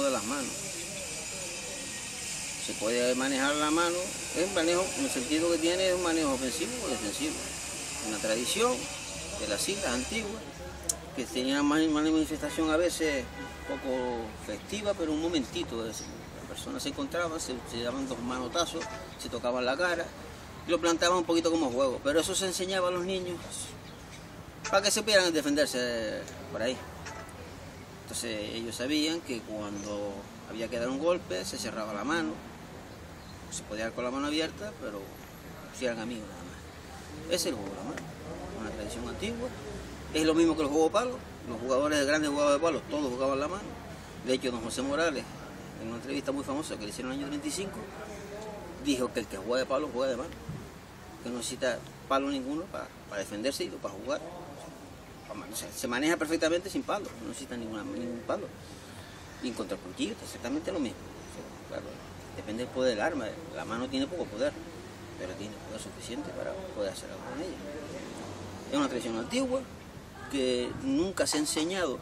de las manos. Se puede manejar la mano, es manejo, en el sentido que tiene es un manejo ofensivo o defensivo. Una tradición de las islas antiguas, que tenía una manifestación a veces un poco festiva, pero un momentito. Las personas se encontraban, se daban dos manotazos, se tocaban la cara y lo planteaban un poquito como juego. Pero eso se enseñaba a los niños para que se pudieran defenderse por ahí. Entonces ellos sabían que cuando había que dar un golpe se cerraba la mano, se podía dar con la mano abierta, pero si eran amigos nada más. Ese es el juego de la mano, una tradición antigua. Es lo mismo que el juego de palo. Los jugadores, grandes jugadores de palo, todos jugaban la mano. De hecho, don José Morales, en una entrevista muy famosa que le hicieron en el año 35, dijo que el que juega de palo juega de mano, que no necesita palo ninguno para defenderse y para jugar. O sea, se maneja perfectamente sin palo, no necesita ningún palo. Y contra el cuchillo exactamente lo mismo. O sea, claro, depende del poder del arma. La mano tiene poco poder, pero tiene poder suficiente para poder hacer algo con ella. Es una tradición antigua que nunca se ha enseñado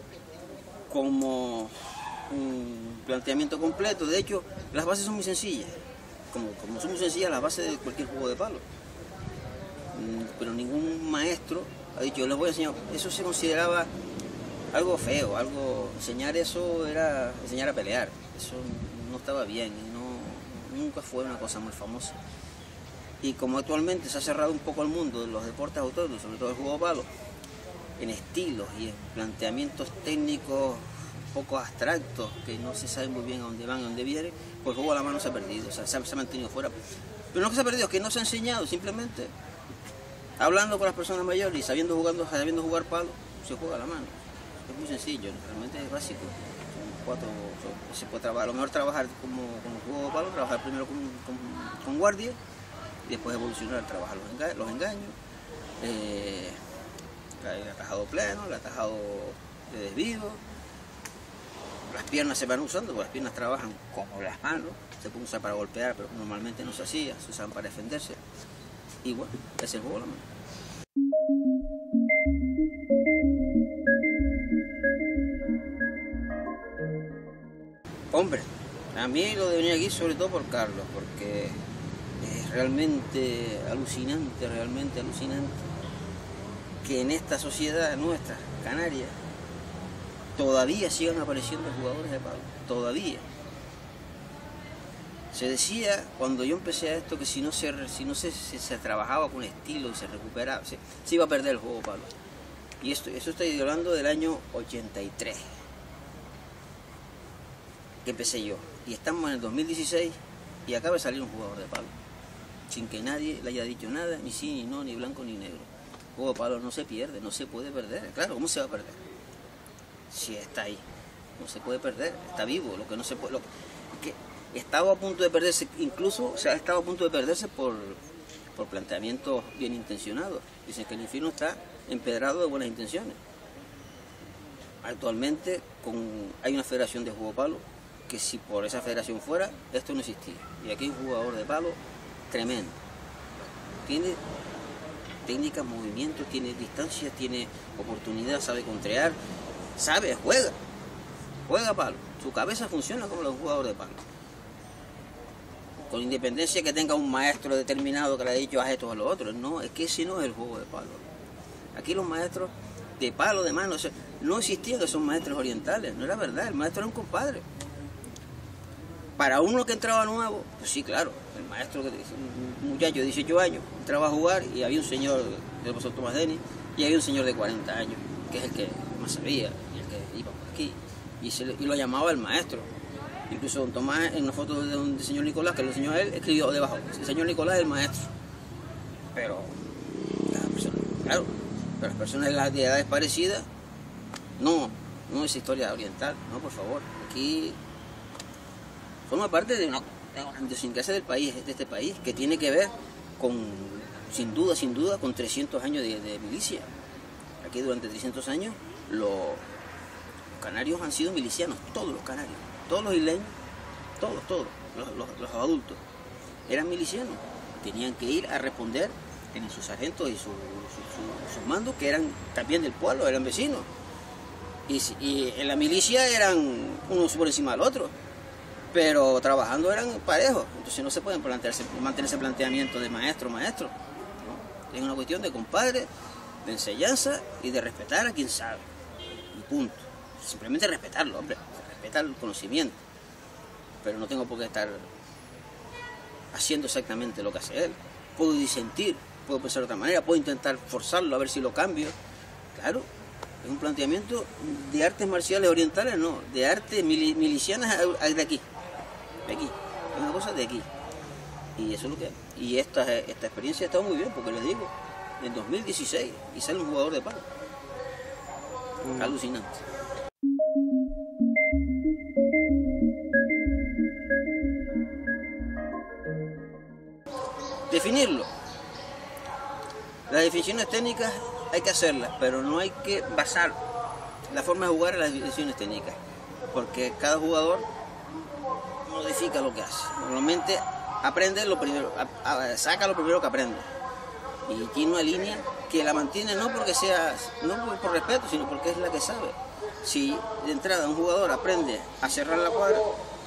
como un planteamiento completo. De hecho, las bases son muy sencillas. Como son muy sencillas las bases de cualquier juego de palo. Pero ningún maestro ha dicho, yo les voy a enseñar. Eso se consideraba algo feo, enseñar eso era enseñar a pelear. Eso no estaba bien, nunca fue una cosa muy famosa. Y como actualmente se ha cerrado un poco el mundo de los deportes autónomos, sobre todo el juego de palo, en estilos y en planteamientos técnicos un poco abstractos, que no se sabe muy bien a dónde van, a dónde vienen, pues el juego a la mano se ha perdido, o sea, se ha mantenido fuera. Pero no es que se ha perdido, es que no se ha enseñado, simplemente hablando con las personas mayores y sabiendo jugar palo, se juega a la mano. Es muy sencillo, realmente es básico. Se puede trabajar, a lo mejor trabajar como juego de palo, trabajar primero con guardia, y después evolucionar, trabajar los engaños, el atajado pleno, el atajado de desvío. Las piernas se van usando, porque las piernas trabajan como las manos, se pueden usar para golpear, pero normalmente no se hacía, se usaban para defenderse. Y bueno, es el juego de la mano. Hombre, a mí lo de venir aquí sobre todo por Carlos, porque es realmente alucinante que en esta sociedad nuestra, Canarias, todavía sigan apareciendo jugadores de palo, todavía. Se decía cuando yo empecé a esto que si no se trabajaba con estilo y se recuperaba, se iba a perder el juego de palo. Y eso estoy hablando del año 83. Que empecé yo, y estamos en el 2016 y acaba de salir un jugador de palo, sin que nadie le haya dicho nada, ni sí, ni no, ni blanco, ni negro. El juego de palo no se pierde, no se puede perder. Claro, ¿cómo se va a perder? Si está ahí, no se puede perder, está vivo. Lo que no se puede, que estaba a punto de perderse, incluso o sea, estaba a punto de perderse por planteamientos bien intencionados. Dicen que el infierno está empedrado de buenas intenciones. Actualmente hay una federación de juego de palo que si por esa federación fuera, esto no existía. Y aquí hay un jugador de palo tremendo. Tiene técnica, movimientos, tiene distancia, tiene oportunidad, sabe contraer, juega palo. Su cabeza funciona como los jugadores de palo. Con independencia que tenga un maestro determinado que le haya dicho haz esto o lo otro. No, es que ese no es el juego de palo. Aquí los maestros de palo, de mano, o sea, no existían esos maestros orientales, no era verdad, el maestro era un compadre. Para uno que entraba nuevo, pues sí, claro, el maestro, un muchacho de 18 años, entraba a jugar y había un señor, el profesor Tomás Denis, y había un señor de 40 años, que es el que más sabía, y el que iba por aquí, y lo llamaba el maestro. Incluso don Tomás, en una foto del señor Nicolás, que lo enseñó a él, escribió debajo, el señor Nicolás es el maestro. Pero las personas de edades parecidas, no es historia oriental, no, por favor, aquí forma parte de una idiosincrasia del país, de este país, que tiene que ver con, sin duda, con 300 años de milicia. Aquí durante 300 años los canarios han sido milicianos, todos los canarios, todos los isleños, todos, los adultos, eran milicianos, tenían que ir a responder, tenían sus sargentos y sus mandos, que eran también del pueblo, eran vecinos. Y en la milicia eran uno por encima del otro, pero trabajando eran parejos. Entonces no se pueden mantener ese planteamiento de maestro, ¿no? Es una cuestión de compadre, de enseñanza y de respetar a quien sabe. Y punto. Simplemente respetarlo, hombre. Respetar el conocimiento. Pero no tengo por qué estar haciendo exactamente lo que hace él. Puedo disentir, puedo pensar de otra manera, puedo intentar forzarlo a ver si lo cambio. Claro, es un planteamiento de artes marciales orientales, no, de artes milicianas de aquí. De aquí. Es una cosa de aquí. Y eso es lo que es. Y esta experiencia ha estado muy bien, porque les digo, en 2016, y sale un jugador de palo. Alucinante. Definirlo. Las definiciones técnicas hay que hacerlas, pero no hay que basar la forma de jugar en las definiciones técnicas, porque cada jugador modifica lo que hace. Normalmente aprende lo primero, saca lo primero que aprende, y tiene una línea que la mantiene no porque sea, no por respeto, sino porque es la que sabe. Si de entrada un jugador aprende a cerrar la cuadra,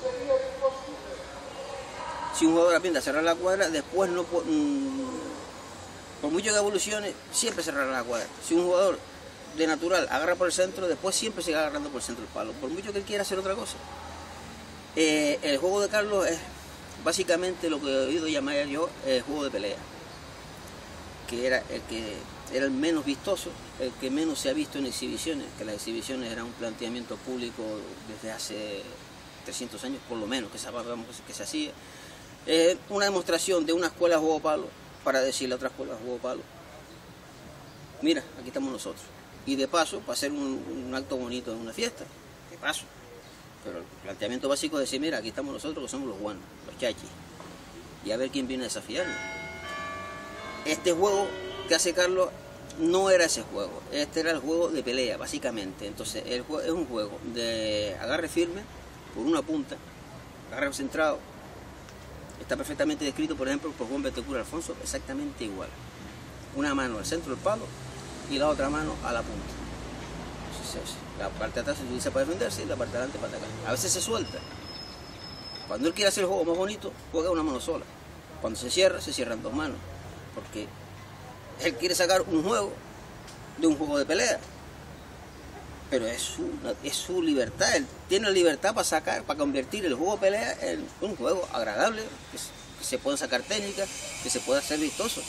después no, por mucho que evolucione, siempre cerrará la cuadra. Si un jugador de natural agarra por el centro, después siempre se va agarrando por el centro del palo, por mucho que él quiera hacer otra cosa. El juego de Carlos es básicamente lo que he oído llamar yo el juego de pelea, que era el menos vistoso, el que menos se ha visto en exhibiciones, que las exhibiciones eran un planteamiento público desde hace 300 años por lo menos, que se hacía. Una demostración de una escuela de juego palo para decirle a otra escuela de juego palo: mira, aquí estamos nosotros. Y de paso, para hacer un acto bonito en una fiesta, de paso. Pero el planteamiento básico es decir: mira, aquí estamos nosotros que somos los buenos, los chachis. Y a ver quién viene a desafiarnos. Este juego que hace Carlos no era ese juego, este era el juego de pelea, básicamente. Entonces, es un juego de agarre firme por una punta, agarre centrado. Está perfectamente descrito, por ejemplo, por Juan Betecura Alfonso, exactamente igual. Una mano al centro del palo y la otra mano a la punta. Entonces, la parte de atrás se utiliza para defenderse y la parte de adelante para atacar. A veces se suelta. Cuando él quiere hacer el juego más bonito, juega una mano sola. Cuando se cierran dos manos. Porque él quiere sacar un juego de un juego de pelea. Pero es su libertad. Él tiene la libertad para sacar, para convertir el juego de pelea en un juego agradable, que se puedan sacar técnicas, que se pueda hacer vistoso.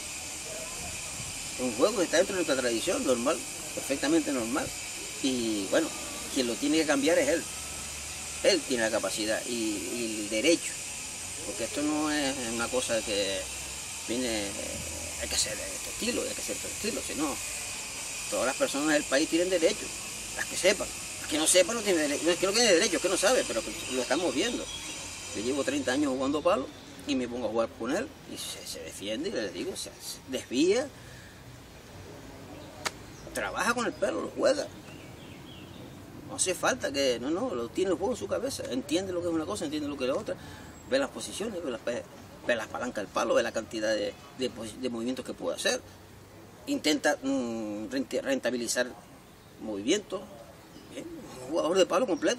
Un juego que está dentro de nuestra tradición, normal, perfectamente normal. Y bueno, quien lo tiene que cambiar es él. Él tiene la capacidad y el derecho. Porque esto no es una cosa que viene, hay que hacer este estilo, hay que hacer este estilo, sino todas las personas del país tienen derecho, las que sepan. Las que no sepan no tienen derecho, no es que no tiene derecho, es que no sabe, pero lo estamos viendo. Yo llevo 30 años jugando palo y me pongo a jugar con él y se defiende, y les digo, se desvía, trabaja con el pelo, lo juega. No hace falta que, no, lo tiene el juego en su cabeza, entiende lo que es una cosa, entiende lo que es la otra, ve las posiciones, ve las palancas del palo, ve la cantidad de movimientos que puede hacer, intenta rentabilizar movimientos. Bien, un jugador de palo completo.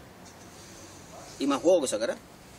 Y más juego que sacará.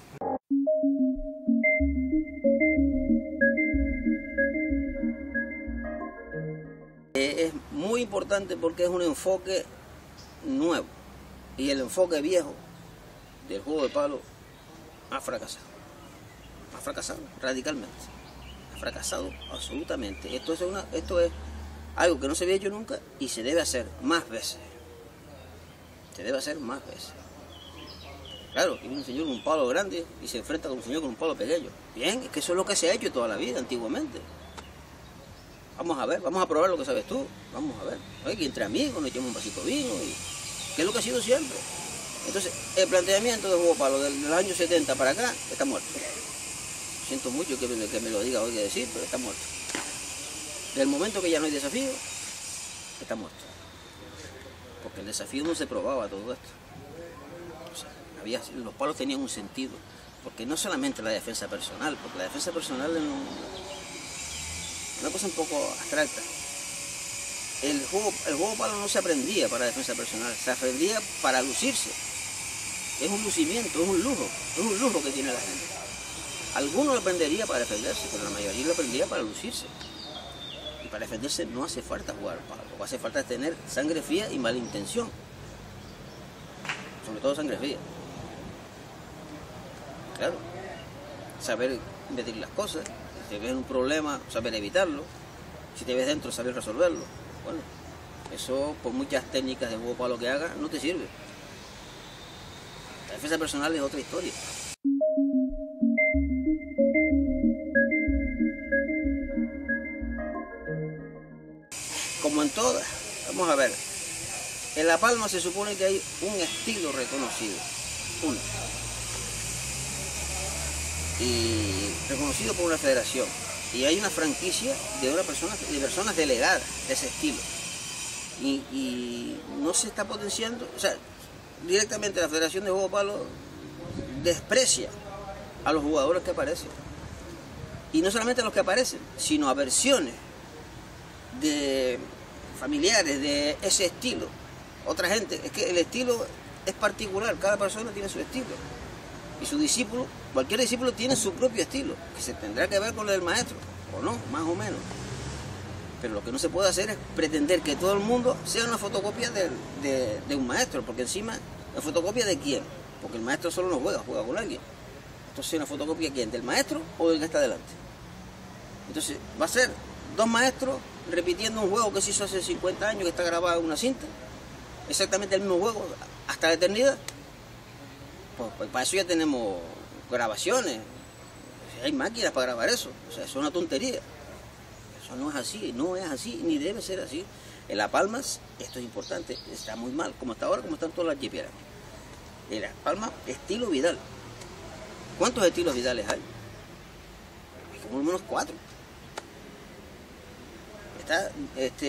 Es muy importante porque es un enfoque nuevo. Y el enfoque viejo del juego de palo ha fracasado. Ha fracasado radicalmente. Ha fracasado absolutamente. Esto es algo que no se había hecho nunca y se debe hacer más veces. Se debe hacer más veces. Claro, que un señor con un palo grande y se enfrenta con un señor con un palo pequeño. Bien, es que eso es lo que se ha hecho toda la vida, antiguamente. Vamos a ver, vamos a probar lo que sabes tú. Vamos a ver. Oye, que entre amigos nos echemos un vasito de vino, que es lo que ha sido siempre. Entonces, el planteamiento del juego palo de los años 70 para acá está muerto. Siento mucho que me lo diga hoy que decir, pero está muerto. Del momento que ya no hay desafío, está muerto. Porque el desafío no se probaba todo esto. O sea, los palos tenían un sentido. Porque no solamente la defensa personal, porque la defensa personal es una cosa un poco abstracta. el juego palo no se aprendía para defensa personal, se aprendía para lucirse. Es un lucimiento, es un lujo que tiene la gente. Algunos lo aprendería para defenderse, pero la mayoría lo aprendía para lucirse. Y para defenderse no hace falta jugar al palo, lo que hace falta es tener sangre fría y mala intención. Sobre todo sangre fría. Claro, saber medir las cosas, si te ves un problema, saber evitarlo, si te ves dentro, saber resolverlo. Bueno, eso por muchas técnicas de juego palo que hagas no te sirve. La defensa personal es otra historia. Como en todas, vamos a ver, en La Palma se supone que hay un estilo reconocido, uno, y reconocido por una federación, y hay una franquicia de personas delegadas de ese estilo, y no se está potenciando, o sea, directamente la Federación de Juego Palo desprecia a los jugadores que aparecen, y no solamente a los que aparecen, sino a versiones de familiares de ese estilo, otra gente. Es que el estilo es particular, cada persona tiene su estilo, y su discípulo, cualquier discípulo tiene su propio estilo, que se tendrá que ver con el del maestro, o no, más o menos. Pero lo que no se puede hacer es pretender que todo el mundo sea una fotocopia de un maestro, porque encima, ¿la fotocopia de quién? Porque el maestro solo no juega con alguien. Entonces, ¿una fotocopia de quién? ¿Del maestro o del que está delante? Entonces, va a ser dos maestros repitiendo un juego que se hizo hace 50 años, que está grabado en una cinta, exactamente el mismo juego, hasta la eternidad. Pues para eso ya tenemos grabaciones, hay máquinas para grabar eso, o sea, eso es una tontería. Eso no es así, ni debe ser así. En La Palma, esto es importante, está muy mal, como está ahora, como están todas las jiperas. En La Palma, estilo Vidal. ¿Cuántos estilos Vidales hay? Hay como al menos 4. Está, no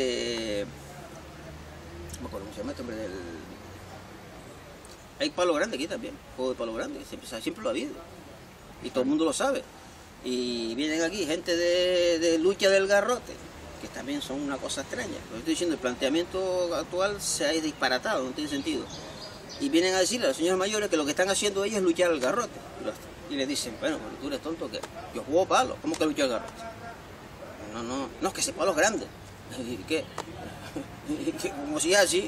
me acuerdo cómo se llama este hombre del... Hay palo grande aquí también, juego de palo grande, siempre lo ha habido. Y todo el mundo lo sabe. Y vienen aquí gente de lucha del garrote, que también son una cosa extraña. Lo estoy diciendo, el planteamiento actual se ha disparatado, no tiene sentido. Y vienen a decirle a los señores mayores que lo que están haciendo ellos es luchar al garrote. Y les dicen, bueno, tú eres tonto, ¿qué? Yo juego palo, ¿cómo que lucho al garrote? No, es que ese palo es grande. ¿Y qué? Como si es así,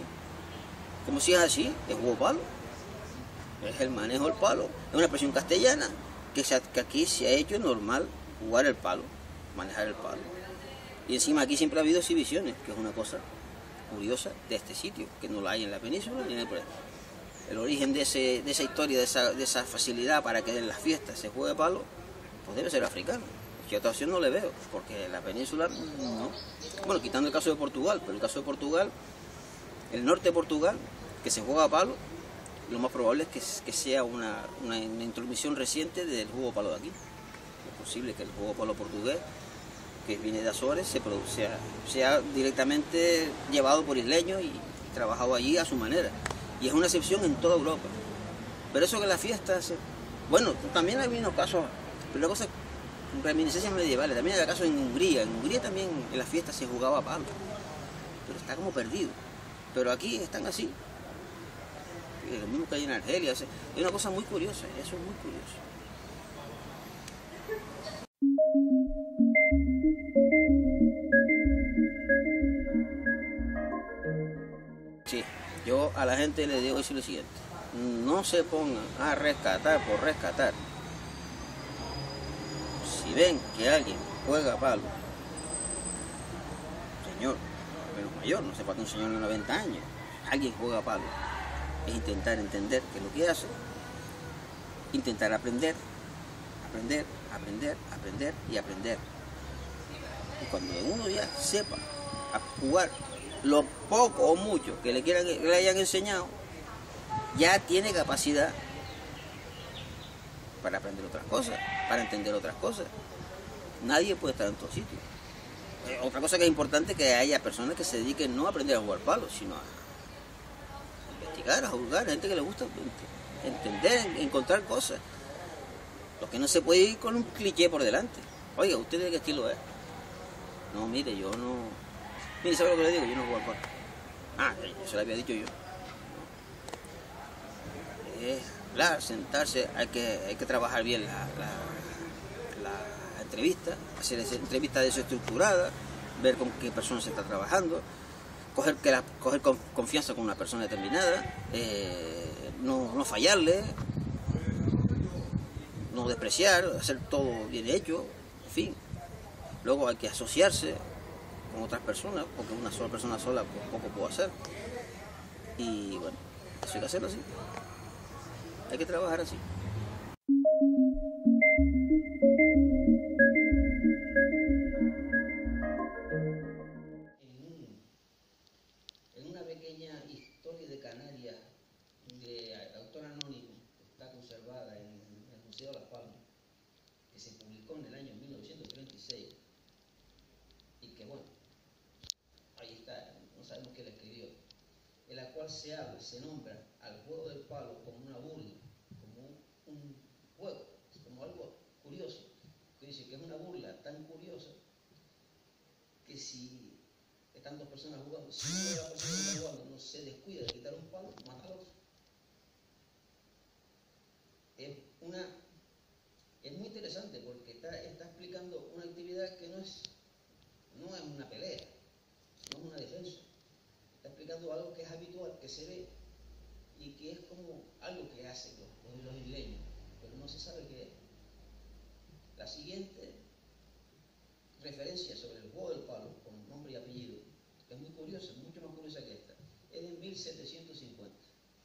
es juego palo. Es el manejo del palo, es una expresión castellana, que aquí se ha hecho normal jugar el palo, manejar el palo. Y encima aquí siempre ha habido exhibiciones, que es una cosa curiosa de este sitio, que no la hay en la península ni en el país. El origen de esa historia, de esa facilidad para que en las fiestas se juegue palo, pues debe ser africano. Yo otra opción no le veo, porque en la península no. Bueno, quitando el caso de Portugal, pero el caso de Portugal, el norte de Portugal, que se juega a palo, lo más probable es que sea una intromisión reciente del juego palo de aquí. Es posible que el juego palo portugués, que viene de Azores, sea directamente llevado por isleños y trabajado allí a su manera. Y es una excepción en toda Europa. Pero eso que las fiestas... Bueno, también hay unos casos, pero la cosa, reminiscencias medievales, también hay casos en Hungría. En Hungría también en las fiestas se jugaba a palo, pero está como perdido. Pero aquí están así. Lo mismo que hay en Argelia, es una cosa muy curiosa, eso es muy curioso. Sí, yo a la gente le digo decir lo siguiente, no se pongan a rescatar por rescatar. Si ven que alguien juega palo, señor, pero mayor, no se falta un señor de 90 años, alguien juega palo, es intentar entender qué es lo que hace, intentar aprender. Y cuando uno ya sepa a jugar lo poco o mucho que le hayan enseñado, ya tiene capacidad para aprender otras cosas, para entender otras cosas. Nadie puede estar en todos sitios. Otra cosa que es importante es que haya personas que se dediquen no a aprender a jugar palo, sino a investigar, a jugar, gente que le gusta entender, encontrar cosas. Lo que no se puede ir con un cliché por delante. Oiga, ¿usted de qué estilo es? No, mire, yo no Mire, ¿sabe lo que le digo? Yo no juego al palo. Ah, eso lo había dicho yo. Hablar, sentarse, hay que trabajar bien la entrevista, hacer esa entrevista desestructurada, ver con qué persona se está trabajando, coger confianza con una persona determinada, no fallarle, no despreciar, hacer todo bien hecho, en fin. Luego hay que asociarse con otras personas, porque una sola persona sola pues, poco puedo hacer. Y bueno, eso hay que hacerlo así. Hay que trabajar así. En una pequeña historia de Canarias de autor anónimo que está conservada en el Museo de Las Palmas, que se publicó en el año 1936 y que bueno, ahí está, no sabemos quién la escribió, en la cual se nombra al juego del palo como una burla, como un juego, como algo curioso, que dice que es una burla tan curiosa que si están dos personas jugando, si una de las personas que está jugando no se descuida de quitar un palo, mata al otro. Es muy interesante porque está explicando una actividad que no es una pelea, no es una defensa. Está explicando algo que es habitual, que se ve y que es como algo que hacen los isleños, pero no se sabe qué es. La siguiente referencia sobre el juego del palo, con nombre y apellido, que es muy curiosa, mucho más curiosa que esta, es de 1750.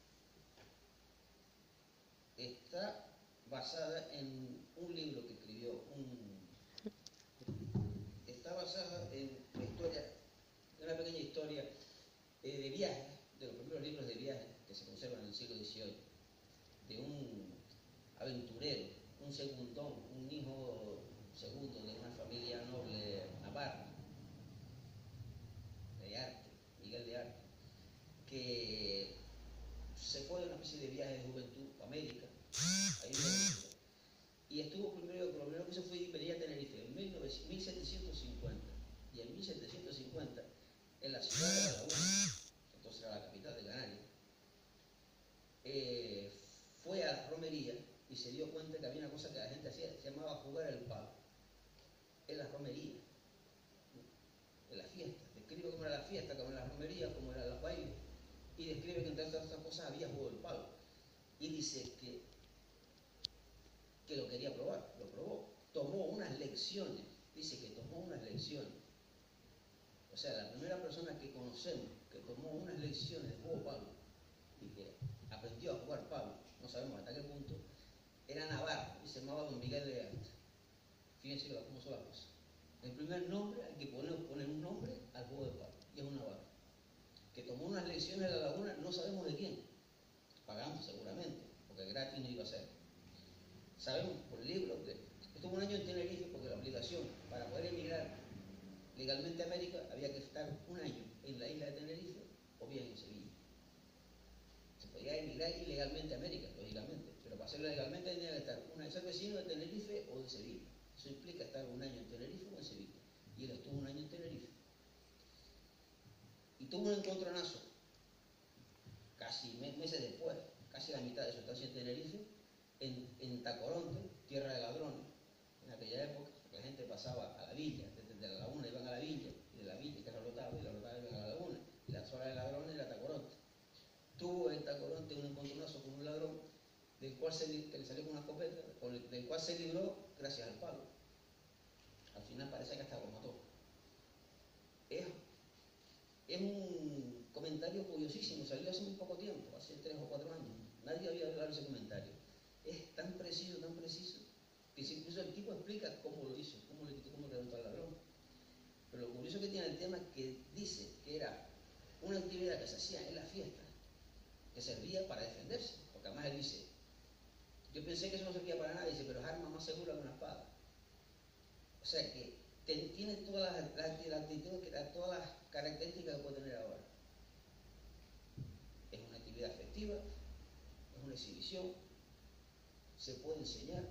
Está basada en un libro que escribió está basada en la historia, en una pequeña historia de viajes, de los primeros libros de viajes que se conservan en el siglo XVIII, de un aventurero, un segundón, un hijo segundo de una familia noble navarra, de Arte, Miguel de Arte, que se fue a una especie de viaje de juventud a América, ahí y estuvo lo primero que hizo fue venir a Tenerife en 1750, y en 1750 en la ciudad de La Laguna, entonces era la capital de Canarias, fue a la romería y se dio cuenta que había una cosa que la gente hacía, se llamaba jugar el palo, en la romería, en la fiesta, describe cómo era la fiesta, cómo era la romería, cómo eran los bailes, y describe que entre otras cosas había juego del palo, y dice que lo quería probar, lo probó, tomó unas lecciones, dice que tomó unas lecciones, o sea, la primera persona que conocemos que tomó unas lecciones de juego palo y que aprendió a jugar palo, no sabemos hasta qué punto, era navarro y se llamaba Don Miguel de Arte. Fíjense cómo son las cosas. El primer nombre, hay que poner un nombre al juego de palo, y es un navarro, que tomó unas lecciones de La Laguna, no sabemos de quién, pagando seguramente, porque gratis no iba a ser. Sabemos por el libro que estuvo un año en Tenerife porque la obligación para poder emigrar legalmente a América había que estar un año en la isla de Tenerife o bien en Sevilla. Se podía emigrar ilegalmente a América, lógicamente, pero para hacerlo legalmente tenía que estar ser vecino de Tenerife o de Sevilla. Eso implica estar un año en Tenerife o en Sevilla. Y él estuvo un año en Tenerife. Y tuvo un encontronazo, casi meses después, casi la mitad de su estancia en Tenerife, en Tacoronte, tierra de ladrones. En aquella época la gente pasaba a la villa, desde la laguna iban a la villa, y de la villa que rotaba, y la rotaba iban a la laguna, y la zona de ladrones era Tacoronte. Tuvo en Tacoronte un encontronazo con un ladrón, del cual que le salió con una escopeta, del cual se libró gracias al palo. Al final parece que hasta lo mató. Es un comentario curiosísimo, salió hace muy poco tiempo, hace 3 o 4 años. Nadie había hablado de ese comentario. Es tan preciso, que incluso el tipo explica cómo lo hizo, cómo le quitó, cómo le levantó al ladrón. Pero lo curioso que tiene el tema es que dice que era una actividad que se hacía en la fiesta, que servía para defenderse, porque además él dice, yo pensé que eso no servía para nada, dice, pero es arma más segura que una espada. O sea que tiene todas las actitudes, todas las características que puede tener ahora. Es una actividad festiva, es una exhibición, se puede enseñar,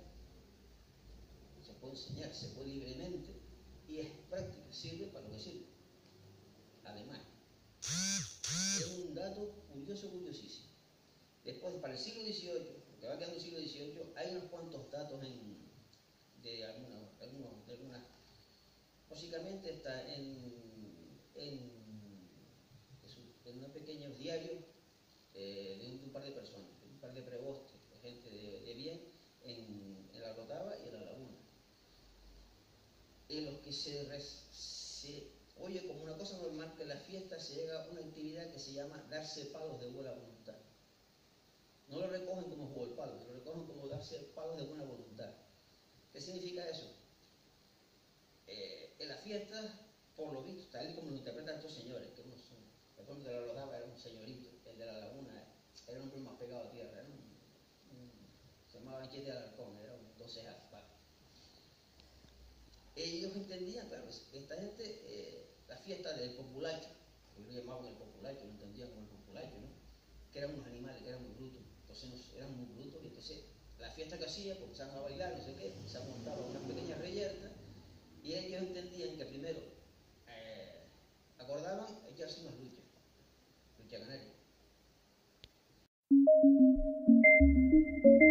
se puede libremente y es práctica, sirve para lo que sirve. además. Es un dato curioso, curiosísimo. Después, para el siglo XVIII, que va quedando el siglo XVIII, hay unos cuantos datos de algunas. Básicamente está en unos pequeños diarios de un par de personas, de un par de prebostes, de gente de bien, en la Rotava y en la Laguna, en los que se oye como una cosa normal que en la fiesta se llega a una actividad que se llama darse palos de buena voluntad. No lo recogen como juego el palo, lo recogen como darse palos de buena voluntad. ¿Qué significa eso? En la fiesta, por lo visto, tal y como lo interpretan estos señores, que uno son, el pueblo de la Rodava era un señorito, el de la Laguna era un hombre más pegado a tierra, se llamaba Anchete Alarcón, era un concejal. Ellos entendían, claro, esta gente, la fiesta del populacho, ellos lo llamaban el populacho, lo entendían como el populacho, ¿no? Que eran unos animales, que eran muy brutos, entonces eran muy brutos, y entonces la fiesta que hacían, pues empezaban a bailar, no sé qué, se montaban unas pequeñas reyertas, y ellos entendían que primero acordaban echarse unas luchas canaria.